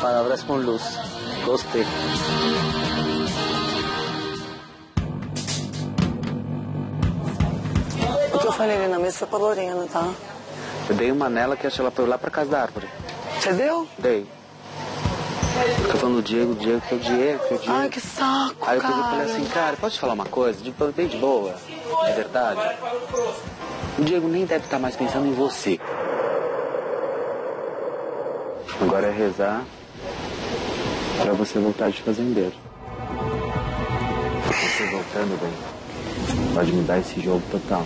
Palavras com luz. Gostei. O que eu falei ali na mesa foi pra Lorena, tá? Eu dei uma nela que acho que ela foi lá pra casa da árvore. Você deu? Dei. Fica falando do Diego, que é o Diego. Ai, que saco, Aí eu cara. falei assim, cara, posso te falar uma coisa? Bem de boa, de verdade. O Diego nem deve estar mais pensando em você. Agora é rezar pra você voltar de fazendeiro. Você voltando, bem, pode mudar esse jogo total.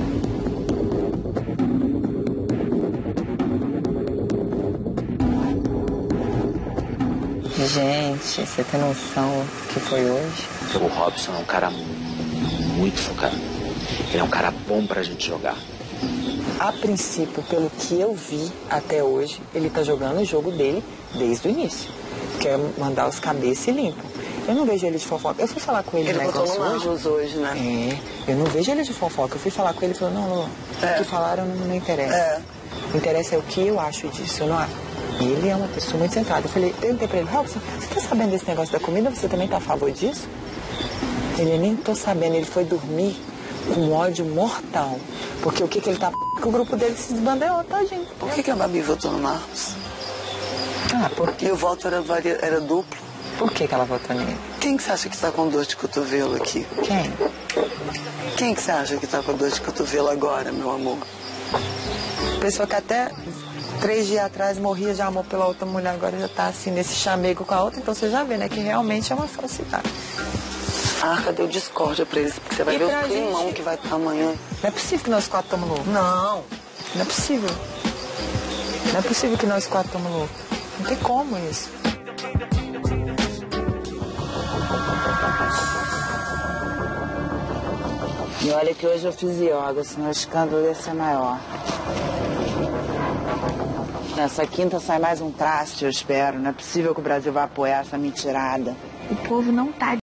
Gente, você tem noção do que foi hoje? O Robson é um cara muito focado. Ele é um cara bom pra gente jogar. A princípio, pelo que eu vi até hoje, ele tá jogando o jogo dele desde o início. Quer mandar os cabeças e limpa. Eu não vejo ele de fofoca. Eu fui falar com ele Ele no botou negócio no Marlos hoje, né? Eu não vejo ele de fofoca. Eu fui falar com ele e falou, não, o que falaram não interessa. O que interessa é o que eu acho disso, eu não acho. Ele é uma pessoa muito centrada. Eu falei, perguntei pra ele, Robson, você tá sabendo desse negócio da comida? Você também tá a favor disso? Ele, nem tô sabendo, ele foi dormir com ódio mortal. Porque o que ele tá... Que o grupo dele se desbandeou, tadinho. Por que a Babi votou no Marlos? Porque... E o voto era duplo. Por que ela votou nele? Quem que você acha que tá com dor de cotovelo aqui? Quem? Quem que você acha que tá com dor de cotovelo agora, meu amor? Pessoa que até 3 dias atrás morria de amor pela outra mulher, agora já tá assim, nesse chamego com a outra, então você já vê, né, que realmente é uma falsidade. Cadê o discórdia pra eles? Porque você vai ver o climão que vai estar amanhã. Não é possível que nós 4 estamos loucos. Não. Não é possível. Não é possível que nós 4 estamos loucos. Não tem como isso. E olha que hoje eu fiz yoga, senão o escândalo ia ser maior. Nessa quinta sai mais um traste, eu espero. Não é possível que o Brasil vá apoiar essa mentirada. O povo não tá